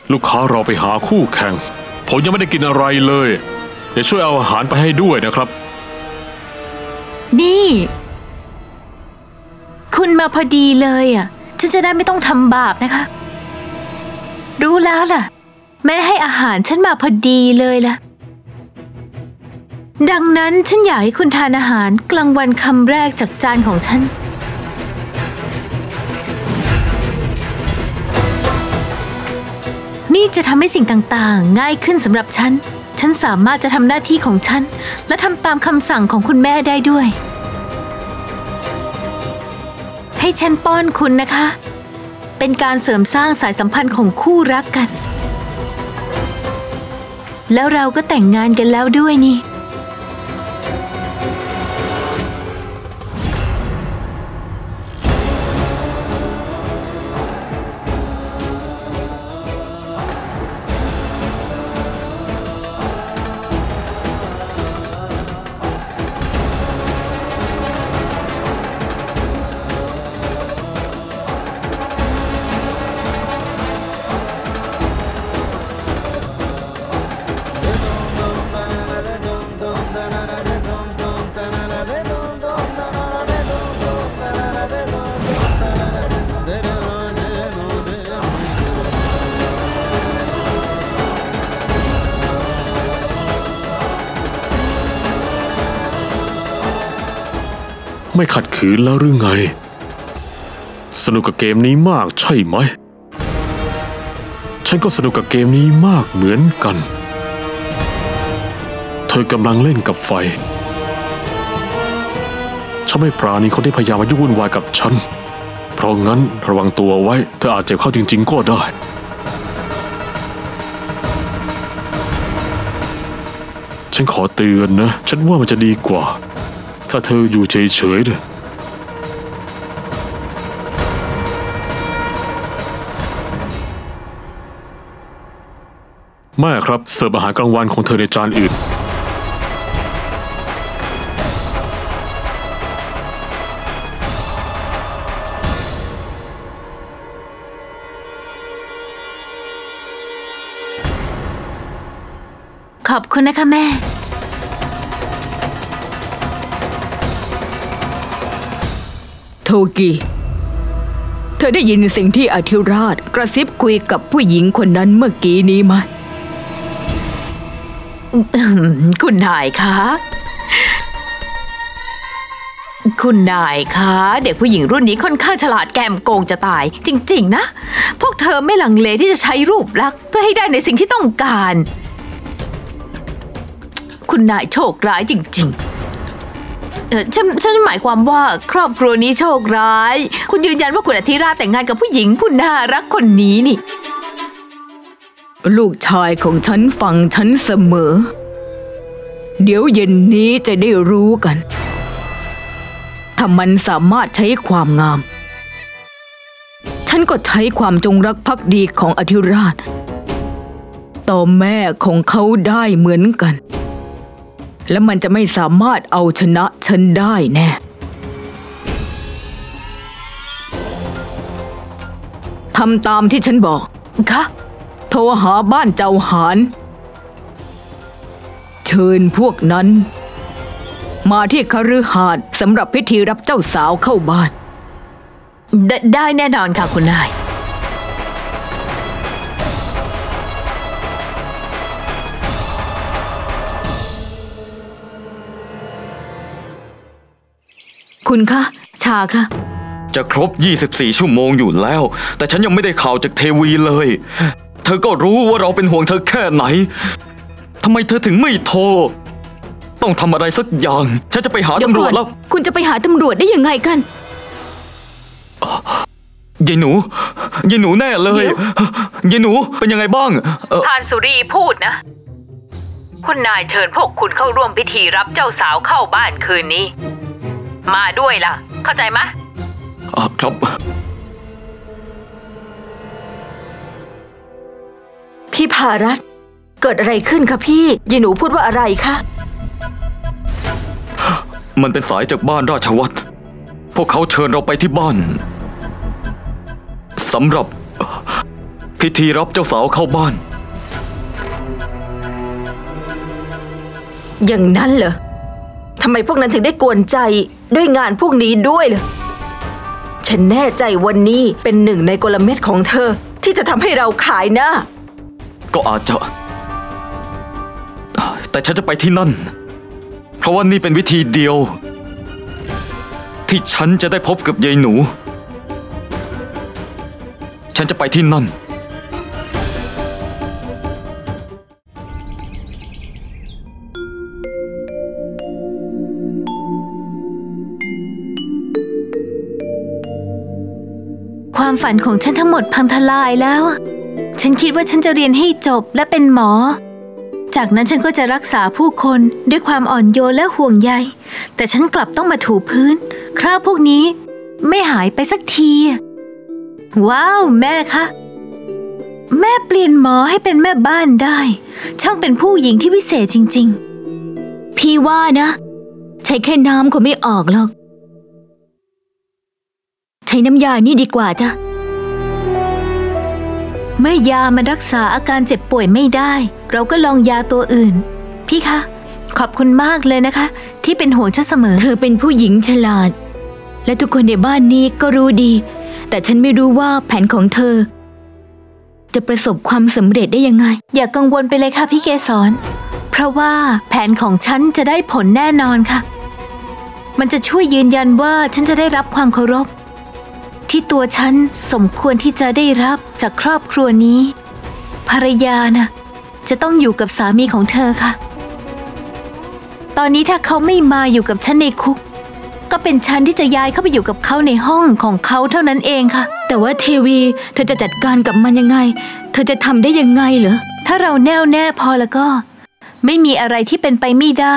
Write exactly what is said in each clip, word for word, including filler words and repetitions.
ลูกค้ารอไปหาคู่แข่งผมยังไม่ได้กินอะไรเลยเดี๋ยวช่วยเอาอาหารไปให้ด้วยนะครับนี่คุณมาพอดีเลยอ่ะฉันจะได้ไม่ต้องทำบาปนะคะรู้แล้วล่ะแม่ให้อาหารฉันมาพอดีเลยล่ะดังนั้นฉันอยากให้คุณทานอาหารกลางวันคำแรกจากจานของฉันนี่จะทำให้สิ่งต่างๆง่ายขึ้นสำหรับฉันฉันสามารถจะทำหน้าที่ของฉันและทำตามคำสั่งของคุณแม่ได้ด้วยให้ฉันป้อนคุณนะคะเป็นการเสริมสร้างสายสัมพันธ์ของคู่รักกันแล้วเราก็แต่งงานกันแล้วด้วยนี่ไม่ขัดขืนแล้วหรือไงสนุกกับเกมนี้มากใช่ไหมฉันก็สนุกกับเกมนี้มากเหมือนกันเธอกำลังเล่นกับไฟฉันไม่ปราณีคนที่พยายามมายุ่งวุ่นวายกับฉันเพราะงั้นระวังตัวไว้เธออาจเจ็บเข้าจริงๆก็ได้ฉันขอเตือนนะฉันว่ามันจะดีกว่าถ้าเธออยู่เฉยๆเนี่ยแม่ครับเสิร์ฟอาหารกลางวันของเธอในจานอื่นขอบคุณนะคะแม่โทกิเธอได้ยินสิ่งที่อธิราชกระซิบคุยกับผู้หญิงคนนั้นเมื่อกี้นี้ไหมคุณนายคะคุณนายคะเด็กผู้หญิงรุ่นนี้ค่อนข้างฉลาดแกมโกงจะตายจริงๆนะพวกเธอไม่ลังเลที่จะใช้รูปลักษณ์เพื่อให้ได้ในสิ่งที่ต้องการคุณนายโชคร้ายจริงๆฉันฉันหมายความว่าครอบครัวนี้โชคร้ายคุณยืนยันว่าคุณอธิราชแต่งงานกับผู้หญิงผู้น่ารักคนนี้นี่ลูกชายของฉันฟังฉันเสมอเดี๋ยวเย็นนี้จะได้รู้กันถ้ามันสามารถใช้ความงามฉันก็ใช้ความจงรักภักดีของอธิราชต่อแม่ของเขาได้เหมือนกันและมันจะไม่สามารถเอาชนะฉันได้แน่ทำตามที่ฉันบอกค่ะโทรหาบ้านเจ้าหานเชิญพวกนั้นมาที่คฤหาสน์สำหรับพิธีรับเจ้าสาวเข้าบ้านไดได้แน่นอนค่ะคุณนายคุณคะชาคะจะครบยี่สิบสี่ชั่วโมงอยู่แล้วแต่ฉันยังไม่ได้ข่าวจากเทวีเลยเธอก็รู้ว่าเราเป็นห่วงเธอแค่ไหนทำไมเธอถึงไม่โทรต้องทำอะไรสักอย่างฉันจะไปหาตำรวจแล้วคุณจะไปหาตำรวจได้ยังไงกันยายหนูยายหนูแน่เลยยายหนูเป็นยังไงบ้างพานสุรีพูดนะคุณนายเชิญพวกคุณเข้าร่วมพิธีรับเจ้าสาวเข้าบ้านคืนนี้มาด้วยล่ะเข้าใจไหมครับพี่ภารัตน์เกิดอะไรขึ้นคะพี่ยายหนูพูดว่าอะไรคะมันเป็นสายจากบ้านราชวัตรพวกเขาเชิญเราไปที่บ้านสำหรับพิธีรับเจ้าสาวเข้าบ้านอย่างนั้นเหรอทำไมพวกนั้นถึงได้กวนใจด้วยงานพวกนี้ด้วยล่ะฉันแน่ใจวันนี้เป็นหนึ่งในกลเม็ดของเธอที่จะทำให้เราขายหน้าก็อาจจะแต่ฉันจะไปที่นั่นเพราะว่านี่เป็นวิธีเดียวที่ฉันจะได้พบกับยายหนูฉันจะไปที่นั่นความฝันของฉันทั้งหมดพังทลายแล้วฉันคิดว่าฉันจะเรียนให้จบและเป็นหมอจากนั้นฉันก็จะรักษาผู้คนด้วยความอ่อนโยนและห่วงใยแต่ฉันกลับต้องมาถูพื้นคราบพวกนี้ไม่หายไปสักทีว้าวแม่คะแม่เปลี่ยนหมอให้เป็นแม่บ้านได้ช่างเป็นผู้หญิงที่วิเศษจริงๆพี่ว่านะใช้แค่น้ำคงไม่ออกหรอกใช้น้ำยานี่ดีกว่าจ้ะเมื่อยามารักษาอาการเจ็บป่วยไม่ได้เราก็ลองยาตัวอื่นพี่คะขอบคุณมากเลยนะคะที่เป็นห่วงฉันเสมอเธอเป็นผู้หญิงฉลาดและทุกคนในบ้านนี้ก็รู้ดีแต่ฉันไม่รู้ว่าแผนของเธอจะประสบความสำเร็จได้ยังไงอย่ากังวลไปเลยค่ะพี่เกศรเพราะว่าแผนของฉันจะได้ผลแน่นอนค่ะมันจะช่วยยืนยันว่าฉันจะได้รับความเคารพที่ตัวฉันสมควรที่จะได้รับจากครอบครัวนี้ภรรยานะจะต้องอยู่กับสามีของเธอค่ะตอนนี้ถ้าเขาไม่มาอยู่กับฉันในคุกก็เป็นฉันที่จะย้ายเข้าไปอยู่กับเขาในห้องของเขาเท่านั้นเองค่ะแต่ว่าเทวีเธอจะจัดการกับมันยังไงเธอจะทำได้ยังไงเหรอถ้าเราแน่วแน่พอแล้วก็ไม่มีอะไรที่เป็นไปไม่ได้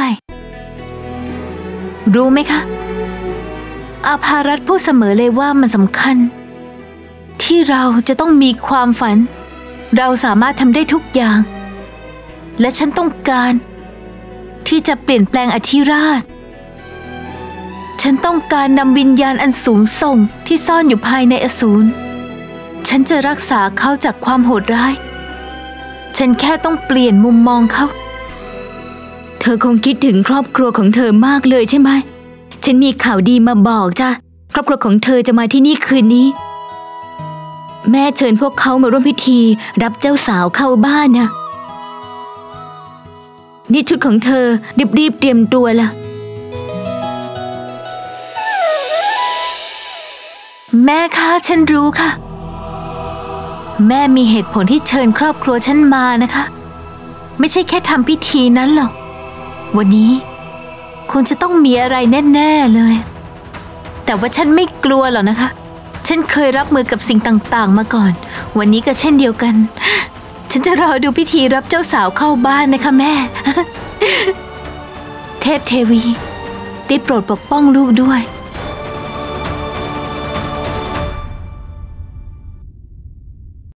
รู้ไหมคะอาภารัตน์พูดเสมอเลยว่ามันสำคัญที่เราจะต้องมีความฝันเราสามารถทำได้ทุกอย่างและฉันต้องการที่จะเปลี่ยนแปลงอธิราชฉันต้องการนำวิญญาณอันสูงส่งที่ซ่อนอยู่ภายในอสูรฉันจะรักษาเขาจากความโหดร้ายฉันแค่ต้องเปลี่ยนมุมมองเขาเธอคงคิดถึงครอบครัวของเธอมากเลยใช่ไหมฉันมีข่าวดีมาบอกจ้ะครอบครัวของเธอจะมาที่นี่คืนนี้แม่เชิญพวกเขามาร่วมพิธีรับเจ้าสาวเข้าบ้านนะนี่ชุดของเธอรีบๆเตรียมตัวละแม่คะฉันรู้ค่ะแม่มีเหตุผลที่เชิญครอบครัวฉันมานะคะไม่ใช่แค่ทำพิธีนั้นหรอกวันนี้คงจะต้องมีอะไรแน่ๆเลยแต่ว่าฉันไม่กลัวหรอกนะคะฉันเคยรับมือกับสิ่งต่างๆมาก่อนวันนี้ก็เช่นเดียวกันฉันจะรอดูพิธีรับเจ้าสาวเข้าบ้านนะคะแม่ เทพเทวีได้โปรดปกป้องลูกด้วย